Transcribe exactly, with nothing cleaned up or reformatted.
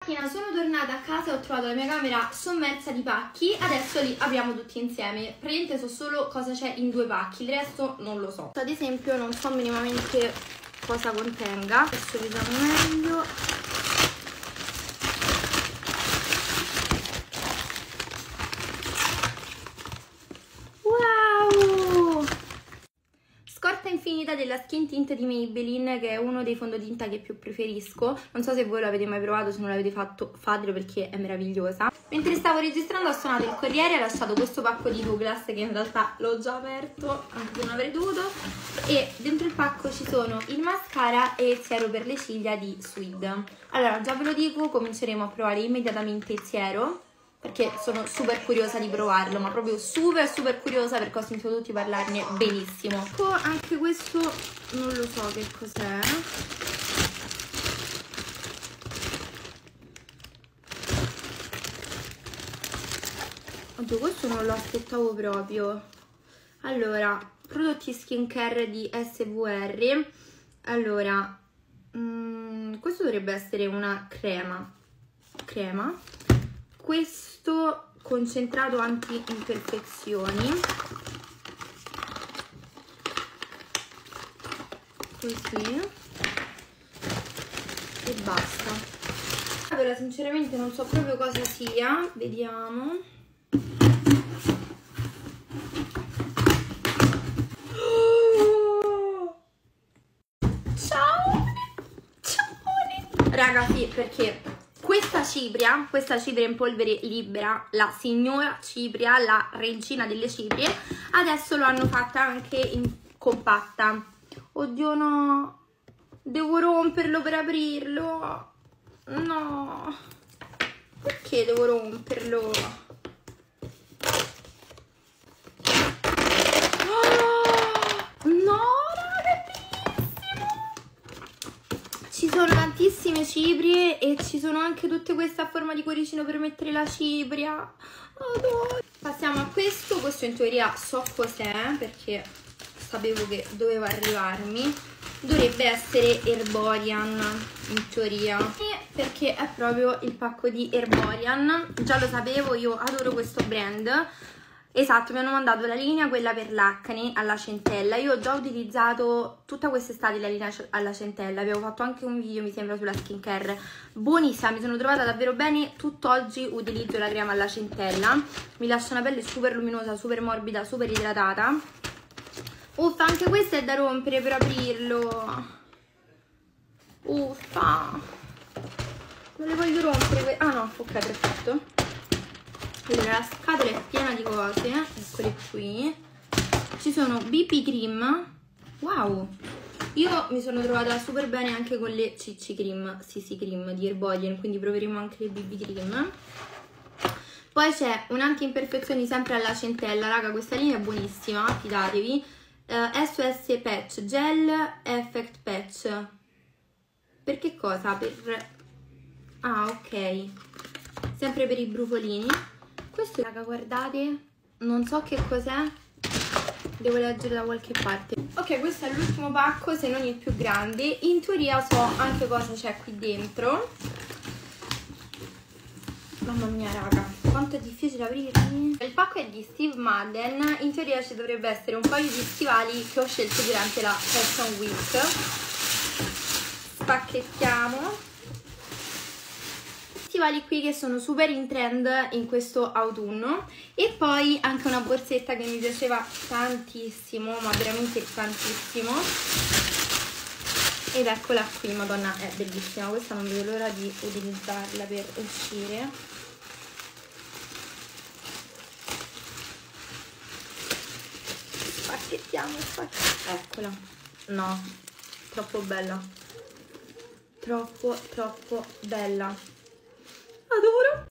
Stamattina sono tornata a casa e ho trovato la mia camera sommersa di pacchi. Adesso li apriamo tutti insieme. Praticamente so solo cosa c'è in due pacchi, il resto non lo so. Ad esempio non so minimamente cosa contenga. Adesso vediamo meglio. Infinita della Skin Tint di Maybelline, che è uno dei fondotinta che più preferisco. Non so se voi l'avete mai provato, se non l'avete fatto fatelo perché è meravigliosa. Mentre stavo registrando ho suonato il corriere e ho lasciato questo pacco di Douglas, che in realtà l'ho già aperto anche se non avrei dovuto, e dentro il pacco ci sono il mascara e il siero per le ciglia di Swede. Allora, già ve lo dico, cominceremo a provare immediatamente il siero perché sono super curiosa di provarlo, ma proprio super super curiosa perché ho sentito tutti parlarne benissimo. Anche questo non lo so che cos'è. Oddio, questo non lo aspettavo proprio. Allora, prodotti skincare di S V R. Allora, mm, questo dovrebbe essere una crema. Crema. Questo concentrato anti-imperfezioni, così, e basta. Allora, sinceramente non so proprio cosa sia, vediamo. Oh! Ciao! Ciao! Raga, sì, perché questa cipria, questa cipria in polvere libera, la signora cipria, la regina delle ciprie, adesso lo hanno fatta anche in compatta. Oddio no, devo romperlo per aprirlo, no, perché devo romperlo? Oh, no, ci sono tantissime ciprie e ci sono anche tutte queste a forma di cuoricino per mettere la cipria. Adoro. Passiamo a questo. Questo in teoria so cos'è perché sapevo che doveva arrivarmi. Dovrebbe essere Herborian in teoria, e perché è proprio il pacco di Herborian. Già lo sapevo, io adoro questo brand. Esatto, mi hanno mandato la linea, quella per l'acne alla centella. Io ho già utilizzato tutta quest'estate la linea alla centella, avevo fatto anche un video mi sembra sulla skincare, buonissima, mi sono trovata davvero bene. Tutt'oggi utilizzo la crema alla centella, mi lascia una pelle super luminosa, super morbida, super idratata. Uffa, anche questo è da rompere per aprirlo. Uffa, non le voglio rompere. Ah no, ok, perfetto. Allora, la scatola è piena di cose, eccole qui. Ci sono B B cream. Wow! Io mi sono trovata super bene anche con le C C cream, C C cream di Herborian, quindi proveremo anche le B B cream. Poi c'è un anti-imperfezioni sempre alla centella, raga, questa linea è buonissima, fidatevi. Uh, S O S Patch Gel Effect Patch. Per che cosa? Per... Ah, ok. Sempre per i brufolini. Questo, raga, guardate, non so che cos'è, devo leggere da qualche parte. Ok, questo è l'ultimo pacco, se non il più grande. In teoria so anche cosa c'è qui dentro. Mamma mia, raga, quanto è difficile aprirli. Il pacco è di Steve Madden. In teoria ci dovrebbe essere un paio di stivali che ho scelto durante la Fashion Week. Spacchettiamo. Stivali qui che sono super in trend in questo autunno, e poi anche una borsetta che mi piaceva tantissimo, ma veramente tantissimo, ed eccola qui, madonna, è bellissima questa, non vedo l'ora di utilizzarla per uscire. Spacchettiamo, spacchettiamo, eccola, no, troppo bella, troppo troppo bella. Adoro.